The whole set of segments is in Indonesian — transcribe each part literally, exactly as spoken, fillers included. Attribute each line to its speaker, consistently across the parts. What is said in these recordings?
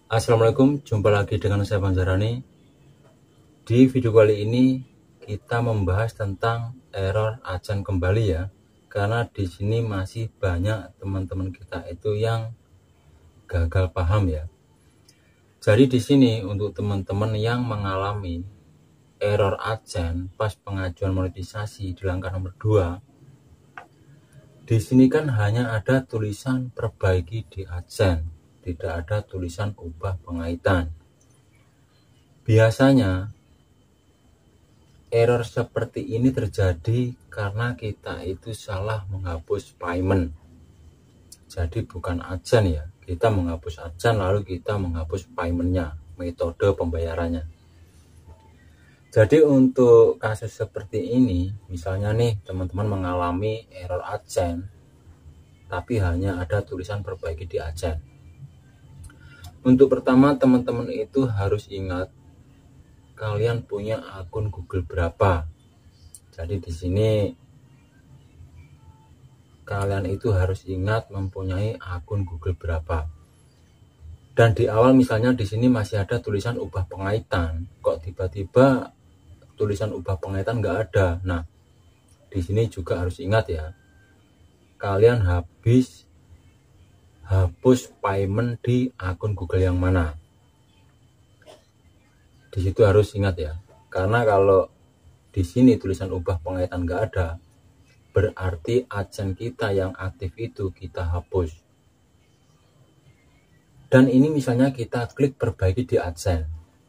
Speaker 1: Assalamualaikum, jumpa lagi dengan saya Bang Zarani. Di video kali ini kita membahas tentang error adsense kembali ya, karena di sini masih banyak teman-teman kita itu yang gagal paham ya. Jadi di sini untuk teman-teman yang mengalami error adsense pas pengajuan monetisasi di langkah nomor dua, di sini kan hanya ada tulisan perbaiki di adsense, tidak ada tulisan ubah pengaitan. Biasanya error seperti ini terjadi karena kita itu salah menghapus payment. Jadi bukan adsense ya, kita menghapus adsense lalu kita menghapus paymentnya, metode pembayarannya. Jadi untuk kasus seperti ini, misalnya nih teman-teman mengalami error adsense tapi hanya ada tulisan perbaiki di adsense. Untuk pertama teman-teman itu harus ingat kalian punya akun Google berapa. Jadi di sini kalian itu harus ingat mempunyai akun Google berapa. Dan di awal misalnya di sini masih ada tulisan ubah pengaitan, kok tiba-tiba tulisan ubah pengaitan nggak ada. Nah, di sini juga harus ingat ya, kalian habis hapus payment di akun Google yang mana. Di situ harus ingat ya, karena kalau di sini tulisan ubah pengaitan nggak ada, berarti adsense kita yang aktif itu kita hapus. Dan ini misalnya kita klik perbaiki di adsense,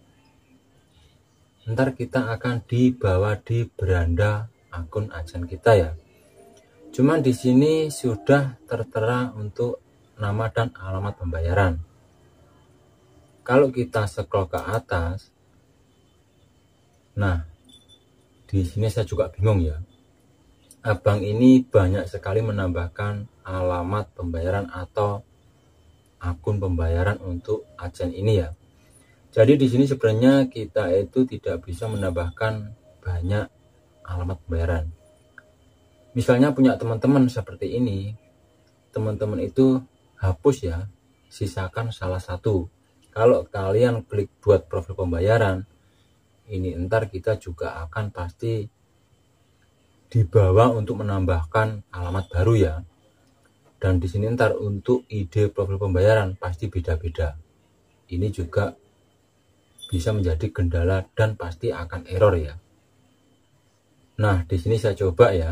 Speaker 1: ntar kita akan dibawa di beranda akun adsense kita ya. Cuman di sini sudah tertera untuk nama dan alamat pembayaran. Kalau kita scroll ke atas, nah di sini saya juga bingung ya. Abang ini banyak sekali menambahkan alamat pembayaran atau akun pembayaran untuk adsense ini ya. Jadi di sini sebenarnya kita itu tidak bisa menambahkan banyak alamat pembayaran. Misalnya punya teman-teman seperti ini, teman-teman itu hapus ya, sisakan salah satu. Kalau kalian klik buat profil pembayaran, ini ntar kita juga akan pasti dibawa untuk menambahkan alamat baru ya. Dan di sini ntar untuk ide profil pembayaran pasti beda-beda. Ini juga bisa menjadi kendala dan pasti akan error ya. Nah, di sini saya coba ya.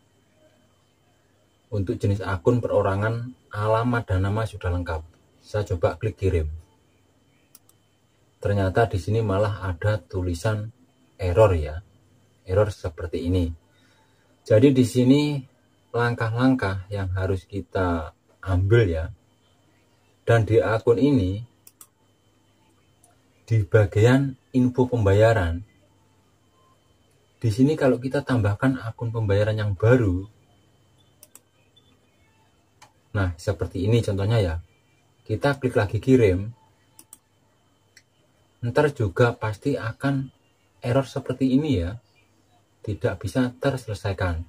Speaker 1: Untuk jenis akun perorangan, alamat dan nama sudah lengkap. Saya coba klik kirim. Ternyata di sini malah ada tulisan error ya. Error seperti ini. Jadi di sini langkah-langkah yang harus kita ambil ya. Dan di akun ini, di bagian info pembayaran, di sini kalau kita tambahkan akun pembayaran yang baru, nah seperti ini contohnya ya, kita klik lagi kirim, ntar juga pasti akan error seperti ini ya, tidak bisa terselesaikan.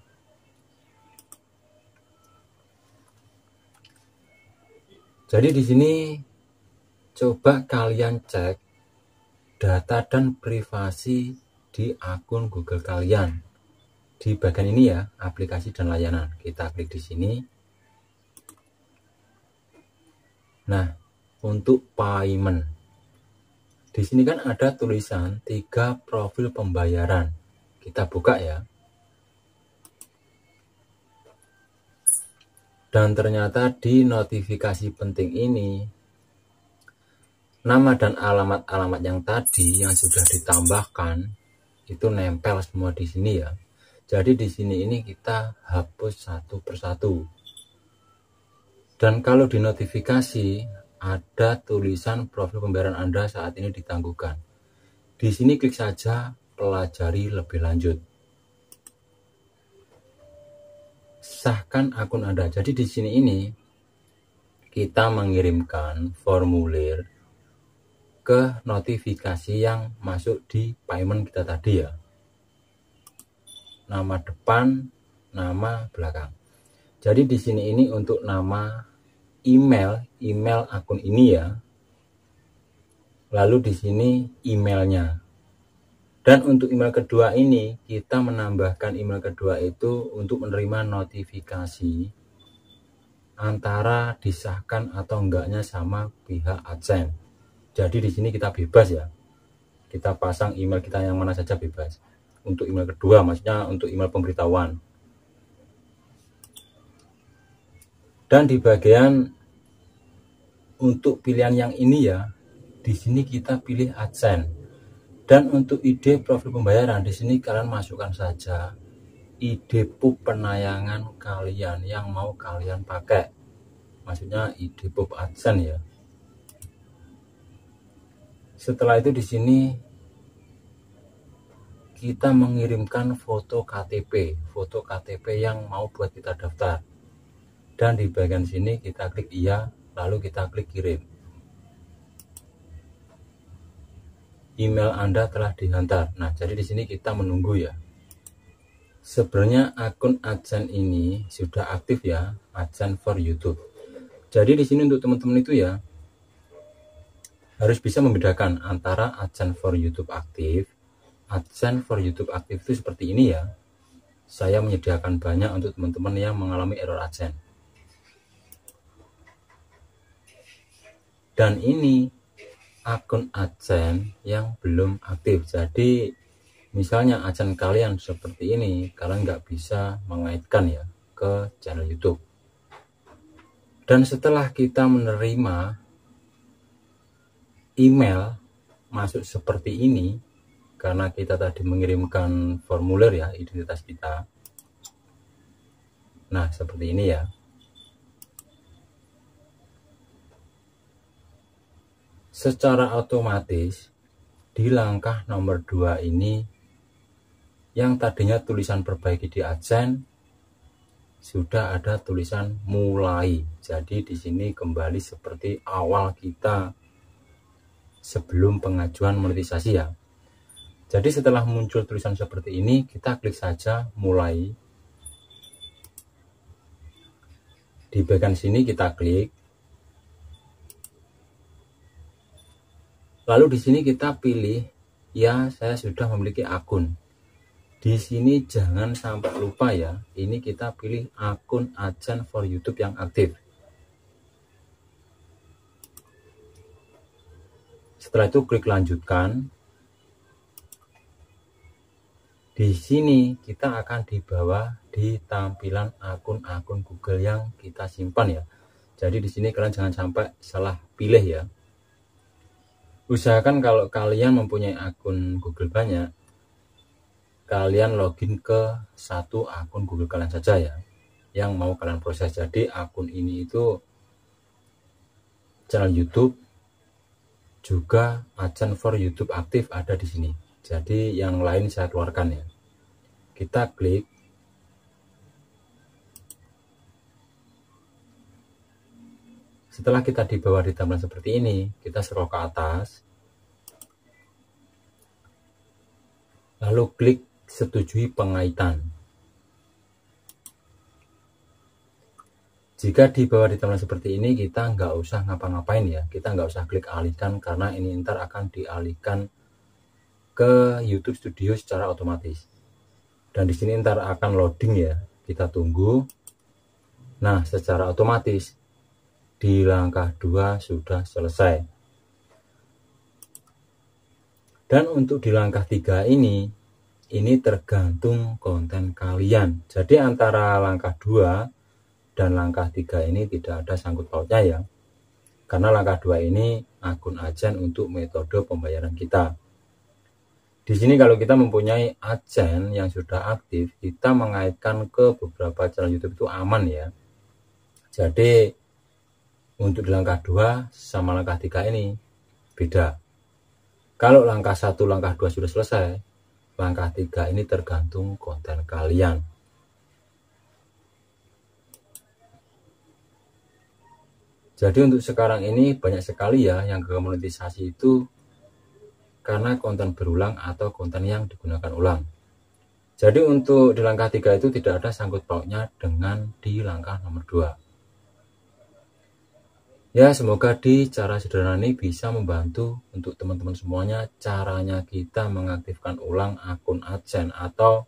Speaker 1: Jadi di sini coba kalian cek data dan privasi di akun Google kalian. Di bagian ini ya, aplikasi dan layanan. Kita klik di sini. Nah, untuk payment. Di sini kan ada tulisan tiga profil pembayaran. Kita buka ya. Dan ternyata di notifikasi penting ini, nama dan alamat-alamat yang tadi yang sudah ditambahkan itu nempel semua di sini ya. Jadi di sini ini kita hapus satu persatu. Dan kalau di notifikasi ada tulisan profil pembayaran Anda saat ini ditangguhkan. Di sini klik saja pelajari lebih lanjut. Sahkan akun Anda. Jadi di sini ini kita mengirimkan formulir ke notifikasi yang masuk di payment kita tadi ya. Nama depan, nama belakang. Jadi di sini ini untuk nama email, email akun ini ya. Lalu di sini emailnya. Dan untuk email kedua ini, kita menambahkan email kedua itu untuk menerima notifikasi antara disahkan atau enggaknya sama pihak AdSense. Jadi di sini kita bebas ya. Kita pasang email kita yang mana saja bebas. Untuk email kedua, maksudnya untuk email pemberitahuan. Dan di bagian untuk pilihan yang ini ya, di sini kita pilih AdSense. Dan untuk ide profil pembayaran, di sini kalian masukkan saja ide pub penayangan kalian yang mau kalian pakai. Maksudnya ide pub AdSense ya. Setelah itu di sini kita mengirimkan foto K T P, foto K T P yang mau buat kita daftar. Dan di bagian sini kita klik iya, lalu kita klik kirim. Email Anda telah dihantar. Nah, jadi di sini kita menunggu ya. Sebenarnya akun AdSense ini sudah aktif ya, AdSense for YouTube. Jadi di sini untuk teman-teman itu ya harus bisa membedakan antara AdSense for YouTube aktif. AdSense for YouTube aktif itu seperti ini ya. Saya menyediakan banyak untuk teman-teman yang mengalami error AdSense. Dan ini akun AdSense yang belum aktif. Jadi misalnya AdSense kalian seperti ini, kalian nggak bisa mengaitkan ya ke channel YouTube. Dan setelah kita menerima email masuk seperti ini, karena kita tadi mengirimkan formulir ya identitas kita. Nah, seperti ini ya. Secara otomatis di langkah nomor dua ini yang tadinya tulisan perbaiki di AdSense sudah ada tulisan mulai. Jadi di sini kembali seperti awal kita sebelum pengajuan monetisasi ya. Jadi setelah muncul tulisan seperti ini, kita klik saja mulai. Di bagian sini kita klik. Lalu di sini kita pilih, ya saya sudah memiliki akun. Di sini jangan sampai lupa ya, ini kita pilih akun AdSense for YouTube yang aktif. Setelah itu klik lanjutkan. Di sini kita akan dibawa di tampilan akun-akun Google yang kita simpan ya. Jadi di sini kalian jangan sampai salah pilih ya. Usahakan kalau kalian mempunyai akun Google banyak, kalian login ke satu akun Google kalian saja ya, yang mau kalian proses. Jadi akun ini itu channel YouTube, juga AdSense for YouTube aktif ada di sini. Jadi yang lain saya keluarkan ya. Kita klik. Setelah kita dibawa di tampilan seperti ini, kita scroll ke atas. Lalu klik setujui pengaitan. Jika dibawa di tampilan seperti ini, kita nggak usah ngapa-ngapain ya. Kita nggak usah klik alihkan karena ini ntar akan dialihkan ke YouTube Studio secara otomatis. Dan di sini ntar akan loading ya. Kita tunggu. Nah, secara otomatis di langkah dua sudah selesai. Dan untuk di langkah tiga ini, ini tergantung konten kalian. Jadi antara langkah dua dan langkah tiga ini tidak ada sangkut pautnya ya. Karena langkah dua ini akun AdSense untuk metode pembayaran kita. Di sini kalau kita mempunyai AdSense yang sudah aktif, kita mengaitkan ke beberapa channel YouTube itu aman ya. Jadi untuk di langkah dua sama langkah tiga ini beda. Kalau langkah satu, langkah dua sudah selesai, langkah tiga ini tergantung konten kalian. Jadi untuk sekarang ini banyak sekali ya yang gagal monetisasi itu karena konten berulang atau konten yang digunakan ulang. Jadi untuk di langkah tiga itu tidak ada sangkut pautnya dengan di langkah nomor dua. Ya, semoga di cara sederhana ini bisa membantu untuk teman-teman semuanya caranya kita mengaktifkan ulang akun AdSense atau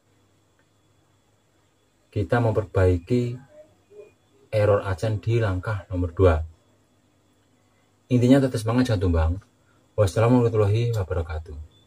Speaker 1: kita memperbaiki error AdSense di langkah nomor dua. Intinya tetap semangat, jangan tumbang. Wassalamualaikum warahmatullahi wabarakatuh.